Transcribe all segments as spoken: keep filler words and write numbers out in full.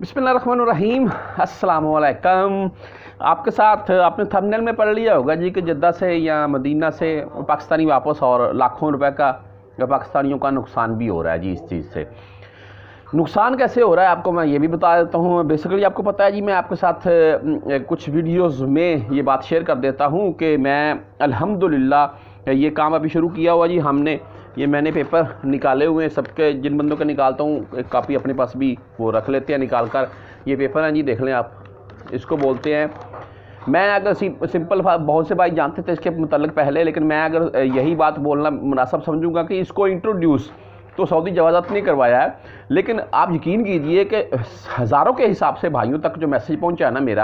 बिस्मिल्लाहिर्रहमानिर्रहीम, अस्सलाम वालेकुम। आपके साथ आपने थंबनेल में पढ़ लिया होगा जी कि जद्दा से या मदीना से पाकिस्तानी वापस और लाखों रुपए का पाकिस्तानियों का नुकसान भी हो रहा है जी। इस चीज़ से नुकसान कैसे हो रहा है आपको मैं ये भी बता देता हूँ। बेसिकली आपको पता है जी, मैं आपके साथ कुछ वीडियोस में ये बात शेयर कर देता हूँ कि मैं अल्हम्दुलिल्लाह ये काम अभी शुरू किया हुआ जी। हमने ये मैंने पेपर निकाले हुए हैं सबके, जिन बंदों के निकालता हूँ एक कापी अपने पास भी वो रख लेते हैं निकाल कर। ये पेपर हैं जी, देख लें आप, इसको बोलते हैं। मैं अगर सिंपल बहुत से भाई जानते थे इसके मतलब पहले, लेकिन मैं अगर यही बात बोलना मुनासिब समझूंगा कि इसको इंट्रोड्यूस तो सऊदी जवाज़त ने करवाया है, लेकिन आप यकीन कीजिए कि हज़ारों के हिसाब से भाइयों तक जो मैसेज पहुंचा है ना मेरा,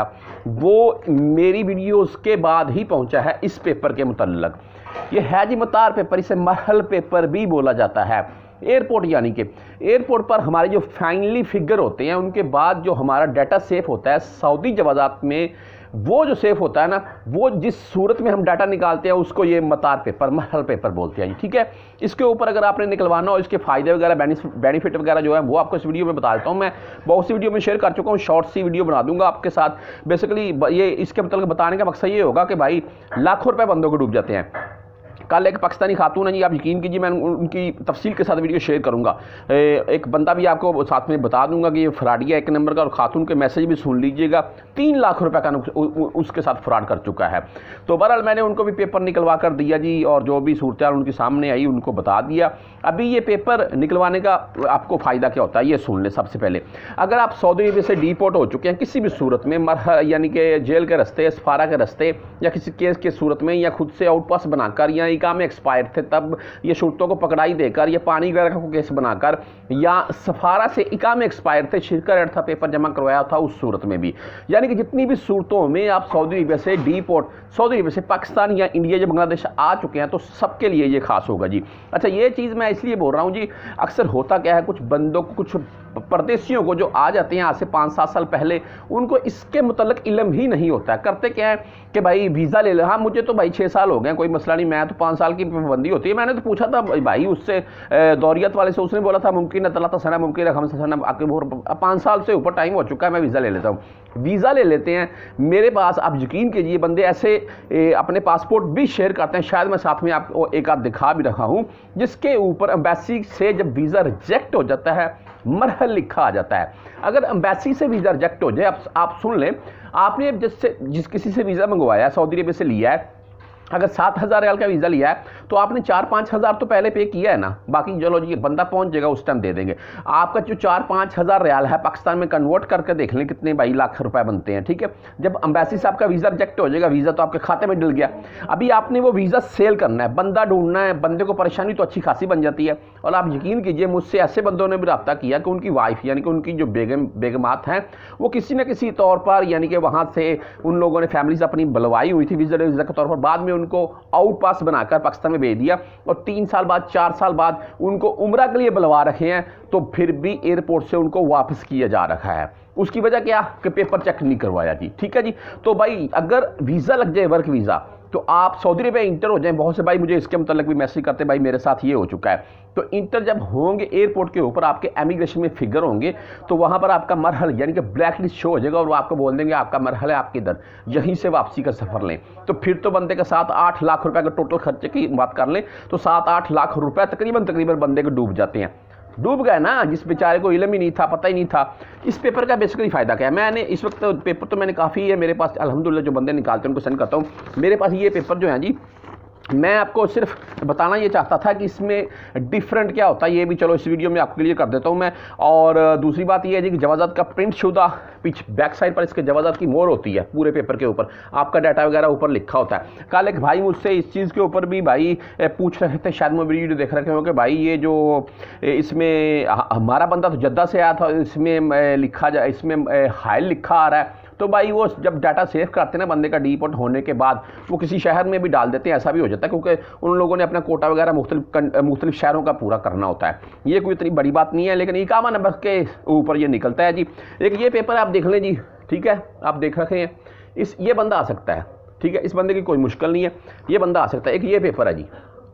वो मेरी वीडियोस के बाद ही पहुंचा है इस पेपर के मुतल्लक। ये है जी मतार पेपर, इसे मरहल पेपर भी बोला जाता है। एयरपोर्ट यानी कि एयरपोर्ट पर हमारे जो फाइनली फिगर होते हैं उनके बाद जो हमारा डाटा सेफ होता है सऊदी जवाज़त में, वो जो सेफ होता है ना, वो जिस सूरत में हम डाटा निकालते हैं उसको ये मतार पेपर मरहल पेपर बोलते हैं जी। ठीक है, इसके ऊपर अगर आपने निकलवाना हो, इसके फ़ायदे वगैरह बेनिफिट वगैरह जो है वो आपको इस वीडियो में बता देता हूँ। मैं बहुत सी वीडियो में शेयर कर चुका हूँ, शॉर्ट सी वीडियो बना दूंगा आपके साथ। बेसिकली ये इसके मतलब बताने का मकसद ये होगा कि भाई लाखों रुपये बंदों को डूब जाते हैं। कल एक पाकिस्तानी खातून है जी, आप यकीन कीजिए मैं उनकी तफसील के साथ वीडियो शेयर करूंगा। एक बंदा भी आपको साथ में बता दूंगा कि ये फ्रॉडिया एक नंबर का, और खातून के मैसेज भी सुन लीजिएगा। तीन लाख रुपए का उसके साथ फ्रॉड कर चुका है। तो बहरहाल मैंने उनको भी पेपर निकलवा कर दिया जी, और जो भी सूरत उनके सामने आई उनको बता दिया। अभी ये पेपर निकलवाने का आपको फ़ायदा क्या होता है ये सुन लें। सबसे पहले, अगर आप सऊदी अरब से डिपोर्ट हो चुके हैं किसी भी सूरत में, मरह यानी कि जेल के रस्ते, सफारा के रस्ते, या किसी केस के सूरत में, या खुद से आउटपास बनाकर, या इकामे एक्सपायर थे तब ये शर्तों को पकड़ाई देकर, या पानी वगैरह को केस बनाकर, या सफारा से इकामे एक्सपायर थे, शिरका रेट था, पेपर जमा करवाया था, उस सूरत में भी, यानी कि जितनी भी सूरतों में आप सऊदी अरब से डिपोर्ट, सऊदी अरब से पाकिस्तान या इंडिया या बांग्लादेश आ चुके हैं, तो सबके लिए ये खास होगा जी। अच्छा, ये चीज़ मैं इसलिए बोल रहा हूँ जी, अक्सर होता क्या है, कुछ बंदों को, कुछ परदेशियों को जो आ जाते हैं आज से पाँच सात साल पहले, उनको इसके मुतल्लिक इल्म ही नहीं होता है। करते क्या है कि भाई वीज़ा ले लो। हाँ, मुझे तो भाई छः साल हो गए, कोई मसला नहीं, मैं तो पाँच साल की पाबंदी होती है। मैंने तो पूछा था भाई उससे दौरियत वाले से, उसने बोला था मुमकिन है तला तसना मुमकिन है हम सना आके पाँच साल से ऊपर टाइम हो चुका है, मैं वीज़ा ले लेता हूँ। वीज़ा ले लेते हैं मेरे पास, आप यकीन कीजिए बंदे ऐसे ए, अपने पासपोर्ट भी शेयर करते हैं। शायद मैं साथ में आपको एक आध दिखा भी रखा हूँ, जिसके ऊपर एम्बेसी से जब वीज़ा रिजेक्ट हो जाता है मरहल लिखा आ जाता है। अगर एम्बेसी से वीज़ा रिजेक्ट हो जाए, आप, आप सुन लें, आपने जिससे जिस किसी से वीज़ा मंगवाया, सऊदी अरब से लिया है, अगर सात हज़ार रियाल का वीज़ा लिया है तो आपने चार पाँच हज़ार तो पहले पे किया है ना, बाकी चलो जी बंदा पहुंच जाएगा उस टाइम दे देंगे। आपका जो चार पाँच हज़ार रियाल है पाकिस्तान में कन्वर्ट करके देख लें कितने भाई लाख रुपए बनते हैं। ठीक है, जब अम्बेसी से आपका वीज़ा रिजेक्ट हो जाएगा, वीज़ा तो आपके खाते में डल गया। अभी आपने वो वीज़ा सेल करना है, बंदा ढूंढना है, बंदे को परेशानी तो अच्छी खासी बन जाती है। और आप यकीन कीजिए मुझसे ऐसे बंदों ने भी रब्ता किया कि उनकी वाइफ यानी कि उनकी जो बेगम बेगमात हैं, वो किसी न किसी तौर पर यानी कि वहाँ से उन लोगों ने फैमिलीज अपनी बुलवाई हुई थी वीज़ा वीज़ा के तौर पर, बाद में उनको आउट पास बनाकर पाकिस्तान में भेज दिया, और तीन साल बाद चार साल बाद उनको उम्रा के लिए बुलवा रखे हैं, तो फिर भी एयरपोर्ट से उनको वापस किया जा रखा है। उसकी वजह क्या कि पेपर चेक नहीं करवाया जी। ठीक है जी, तो भाई अगर वीज़ा लग जाए, वर्क वीज़ा, तो आप सऊदी अरब में इंटर हो जाएं। बहुत से भाई मुझे इसके मतलब भी मैसेज करते हैं भाई मेरे साथ ये हो चुका है। तो इंटर जब होंगे एयरपोर्ट के ऊपर आपके एमिग्रेशन में फिगर होंगे, तो वहाँ पर आपका मरहल यानी कि ब्लैक लिस्ट शो हो जाएगा, और वो आपको बोल देंगे आपका मरहल है आपके इधर, यहीं से वापसी का सफ़र लें। तो फिर तो बंदे का सात आठ लाख रुपए का टोटल खर्चे की बात कर लें तो सात आठ लाख रुपए तकरीबन तकरीबन बंदे को डूब जाते हैं। डूब गए ना, जिस बेचारे को इल्म ही नहीं था, पता ही नहीं था। इस पेपर का बेसिकली फ़ायदा क्या है, मैंने इस वक्त तो पेपर तो मैंने काफ़ी है मेरे पास अल्हम्दुलिल्लाह, जो बंदे निकालते हैं उनको सेंड करता हूँ। मेरे पास ये पेपर जो है जी, मैं आपको सिर्फ बताना ये चाहता था कि इसमें डिफरेंट क्या होता है, ये भी चलो इस वीडियो में आपको क्लियर कर देता हूँ मैं। और दूसरी बात ये है जी कि जवाज़त का प्रिंट शुदा पीछे बैक साइड पर इसके जवाज़त की मोहर होती है, पूरे पेपर के ऊपर आपका डाटा वगैरह ऊपर लिखा होता है। कल एक भाई मुझसे इस चीज़ के ऊपर भी भाई पूछ रहे थे, शायद मैं वीडियो देख रखे हो कि भाई ये जो इसमें हमारा बंदा तो जद्दा से आया था, इसमें लिखा जा इसमें हाइल लिखा आ रहा है। तो भाई वो जब डाटा सेव करते हैं ना बंदे का डिपोर्ट होने के बाद, वो किसी शहर में भी डाल देते हैं, ऐसा भी हो जाता है, क्योंकि उन लोगों ने अपना कोटा वगैरह मुख्तलिफ मुख्तलिफ शहरों का पूरा करना होता है। ये कोई इतनी बड़ी बात नहीं है, लेकिन इकामा नंबर के ऊपर ये निकलता है जी। एक ये पेपर आप देख लें जी, ठीक है, आप देख रखे हैं, इस ये बंदा आ सकता है। ठीक है, इस बंदे की कोई मुश्किल नहीं है, ये बंदा आ सकता है। एक ये पेपर है जी,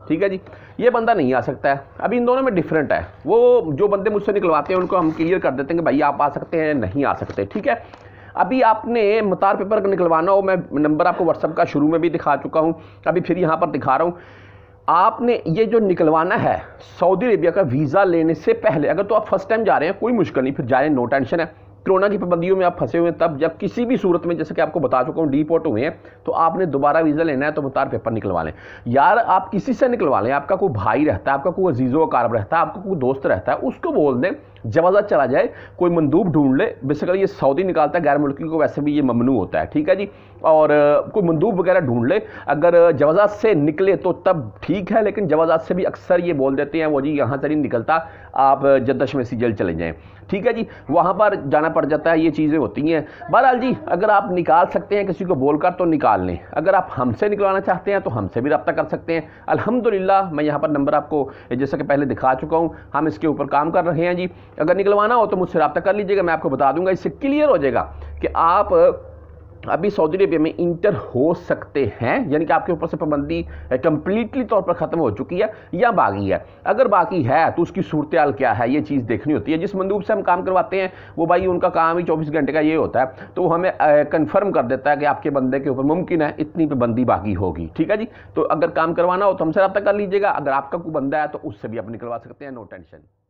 ठीक है जी, ये बंदा नहीं आ सकता है। अभी इन दोनों में डिफरेंट है, वो जो बंदे मुझसे निकलवाते हैं उनको हम क्लियर कर देते हैं कि भाई आप आ सकते हैं, नहीं आ सकते, ठीक है। अभी आपने मतार पेपर निकलवाना हो, मैं नंबर आपको व्हाट्सएप का शुरू में भी दिखा चुका हूँ, अभी फिर यहाँ पर दिखा रहा हूँ। आपने ये जो निकलवाना है सऊदी अरेबिया का वीज़ा लेने से पहले, अगर तो आप फर्स्ट टाइम जा रहे हैं कोई मुश्किल नहीं, फिर जाए, नो टेंशन है। कोरोना की पाबंदियों में आप फंसे हुए हैं, तब जब किसी भी सूरत में, जैसे कि आपको बता चुका हूँ, डीपोर्ट हुए हैं, तो आपने दोबारा वीज़ा लेना है तो मतार पेपर निकलवा लें। यार आप किसी से निकलवा लें, आपका कोई भाई रहता है, आपका कोई अजीज़ो कारब रहता है, आपका कोई दोस्त रहता है, उसको बोल दें जवाज़त चला जाए, कोई मंदूब ढूंढ ले। बेसिकली ये सऊदी निकालता है, गैर मुल्की को वैसे भी ये ममनू होता है, ठीक है जी। और कोई मंदूब वगैरह ढूंढ ले, अगर जवाज़त से निकले तो तब ठीक है, लेकिन जवाज़त से भी अक्सर ये बोल देते हैं वो जी यहाँ से नहीं निकलता, आप जद्दश में सीजल चले जाएँ, ठीक है जी, वहाँ पर जाना पड़ जाता है, ये चीज़ें होती हैं। बहरहाल जी, अगर आप निकाल सकते हैं किसी को बोलकर तो निकाल लें, अगर आप हमसे निकलवाना चाहते हैं तो हमसे भी रब्ता कर सकते हैं। अल्हम्दुलिल्लाह मैं यहाँ पर नंबर आपको जैसा कि पहले दिखा चुका हूँ, हम इसके ऊपर काम कर रहे हैं जी। अगर निकलवाना हो तो मुझसे रब्ता कर लीजिएगा, मैं आपको बता दूंगा, इससे क्लियर हो जाएगा कि आप अभी सऊदी अरेबिया में इंटर हो सकते हैं, यानी कि आपके ऊपर से पाबंदी कंप्लीटली तौर पर ख़त्म हो चुकी है या बाकी है। अगर बाकी है तो उसकी सूरत हाल क्या है, ये चीज़ देखनी होती है। जिस मंदूब से हम काम करवाते हैं वो भाई उनका काम ही चौबीस घंटे का ये होता है, तो वो हमें कंफर्म कर देता है कि आपके बंदे के ऊपर मुमकिन है इतनी पाबंदी बाकी होगी, ठीक है जी। तो अगर काम करवाना हो तो हमसे रब्ता कर लीजिएगा, अगर आपका कोई बंदा है तो उससे भी आप निकलवा सकते हैं, नो टेंशन।